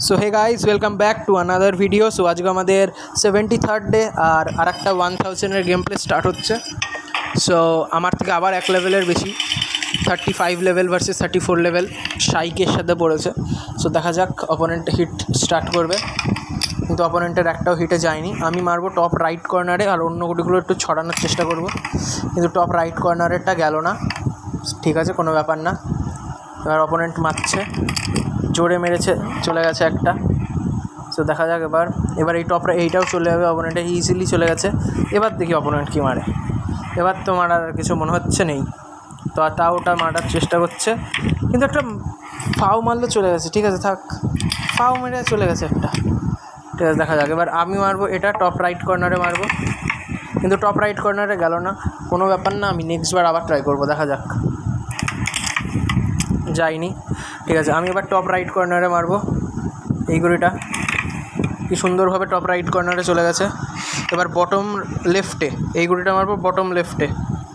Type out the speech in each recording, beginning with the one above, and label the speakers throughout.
Speaker 1: So hey guys welcome back to another video. So आज के हमारे 73rd डे और आरेकटा 1000 गेम प्ले स्टार्ट होच्छे। सो आमार थेके आबार एक लेवलेर बेशी 35 लेवल भार्सेस 34 लेवल शाइकेर साथे पड़ेছে। सो देखा जाक अपोनेंट हिट स्टार्ट करबे, किन्तु अपोनेंटेर एकटाओ हिटे जायनि। आमी मारबो टप राइट कर्नारे और अन्य गुटिगुलो एकटु छड़ानोर चेष्टा करब, किन्तु टप राइट कर्नारेरटा गेलो ना। ठीक आछे, कोनो ब्यापार ना। एबार अपोनेंट मारছে, जोरे मेरेছে, चले गेছে একটা। सो देखा जाक एबार এই টপটা এইটাও চলে যাবে, অপোনেন্টে ইজিলি চলে গেছে। এবার দেখি অপোনেন্ট কি মারে। এবার তো মারার কিছু মনে হচ্ছে নেই, তো তাও ওটা মারার চেষ্টা করছে, কিন্তু একটা ফাউ মারলে চলে গেছে। ঠিক আছে থাক, ফাউ মেরে চলে গেছে একটা। ঠিক আছে দেখা যাক। এবার আমি মারবো এটা টপ রাইট কর্নারে মারবো, কিন্তু টপ রাইট কর্নারে গেল না। কোনো ব্যাপার না, আমি নেক্সট বার আবার ট্রাই করবো, দেখা যাক। যায়নি। ঠিক আছে, আমি এবার টপ রাইট কর্নারে মারবো। এই গড়িটা কি সুন্দরভাবে টপ রাইট কর্নারে চলে গেছে। এবার বটম লেফটে এই গড়িটা মারবো, বটম লেফটে,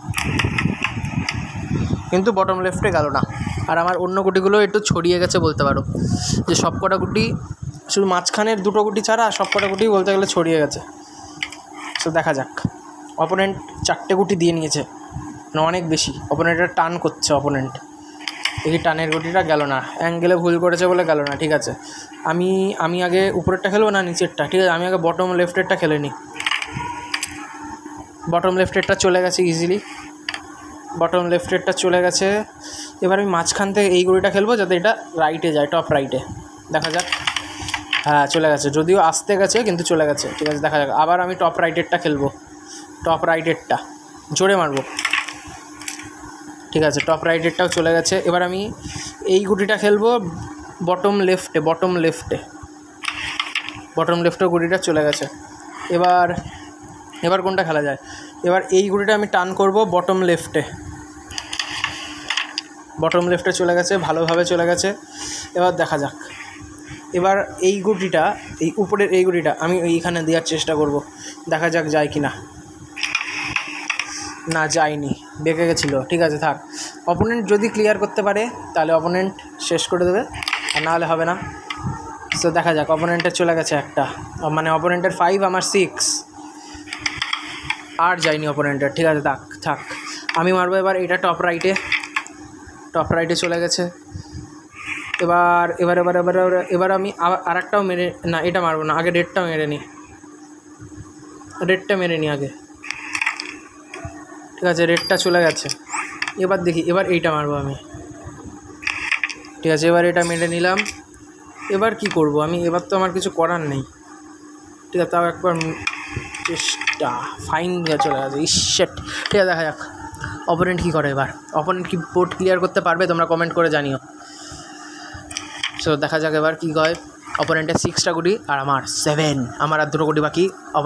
Speaker 1: কিন্তু বটম লেফটে গেল না। আর আমার অন্য গুটিগুলো একটু ছড়িয়ে গেছে বলতে পারো, যে সব কটা গুটি শুধু মাঝখানের দুটো গুটি ছাড়া সব কটা গুটি বলতে গেলে ছড়িয়ে গেছে। সো দেখা যাক। অপোনেন্ট 4টে গুটি দিয়ে নিয়েছে, মানে অনেক বেশি। অপোনেন্টের টান করছে অপোনেন্ট। দেখি টানের গুটিটা গেল না, অ্যাঙ্গেলে ভুল করেছে বলে গেল না। ঠিক আছে, আমি আগে উপরেরটা খেলবো না নিচেরটা। ঠিক আছে, আমি আগে বটম লেফটেরটা খেলে নিই। বটম লেফটেরটা চলে গেছে ইজিলি, বটম লেফটেরটা চলে গেছে। এবার আমি মাঝখান থেকে এই গুটিটা খেলবো, যাতে এটা রাইটে যায়, টপ রাইটে। দেখা যাক। হ্যাঁ চলে গেছে, যদিও আসতে গেছে কিন্তু চলে গেছে। ঠিক আছে দেখা যাক। আবার আমি টপ রাইটেরটা খেলবো, টপ রাইটেরটা জোরে মারবো। ঠিক আছে, টপ রাইটেরটাও চলে গেছে। এবার আমি এই গুটিটা খেলবো বটম লেফটে, বটম লেফটে, বটম লেফটের গুটিটা চলে গেছে। এবার কোনটা খেলা যায়? এবার এই গুটিটা আমি টান করব বটম লেফটে, বটম লেফটে চলে গেছে, ভালোভাবে চলে গেছে। এবার দেখা যাক। এবার এই গুটিটা, এই উপরের এই গুটিটা আমি এইখানে দেওয়ার চেষ্টা করব, দেখা যাক যায় কি না। না যায়নি, বেঁকে গেছিলো। ঠিক আছে থাক। অপোনেন্ট যদি ক্লিয়ার করতে পারে তাহলে অপোনেন্ট শেষ করে দেবে, আর নাহলে হবে না। তো দেখা যাক। অপোনেন্টের চলে গেছে একটা, মানে অপোনেন্টের 5 আমার 6, আর যায়নি অপোনেন্টের। ঠিক আছে থাক। আমি মারবো এবার এটা টপ রাইটে, টপ রাইটে চলে গেছে। এবার আমি আরেকটাও মেরে, না এটা মারবো না, আগে রেডটা মেরে নিই, রেডটা মেরে নিই আগে। ঠিক আছে, রেডটা চলে গেছে। এবার দেখি, এবার এইটা মারবো আমি। ঠিক আছে, এবার এটা মেরে নিলাম। এবার কি করব আমি? এবার তো আমার কিছু করার নেই। ঠিক আছে, তাও একবার চেষ্টা। ফাইন চলে গেছে, ইশেট। ঠিক আছে দেখা যাক অপোনেন্ট কী করে। এবার অপোনেন্ট কি বোর্ড ক্লিয়ার করতে পারবে? তোমরা কমেন্ট করে জানিও। সো দেখা যাক এবার কী হয়। অপোনেন্টের 6টা গুটি আর আমার 7, আমার আর 2টো গুটি বাকি।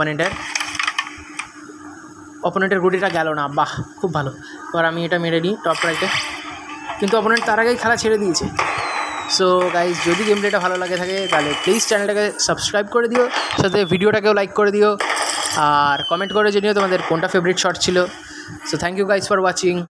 Speaker 1: অপোনেন্টের গুটিটা গেল না, বাহ খুব ভালো। এবার আমি এটা মেরে নিই টপ রাইটে, কিন্তু অপোনেন্ট তার আগেই খেলা ছেড়ে দিয়েছে। সো গাইজ, যদি গেম প্লেটা ভালো লাগে থাকে তাহলে প্লিজ চ্যানেলটাকে সাবস্ক্রাইব করে দিও, সাথে ভিডিওটাকেও লাইক করে দিও, আর কমেন্ট করে জানিও তোমাদের কোনটা ফেভারিট শট ছিল। So thank you guys for watching.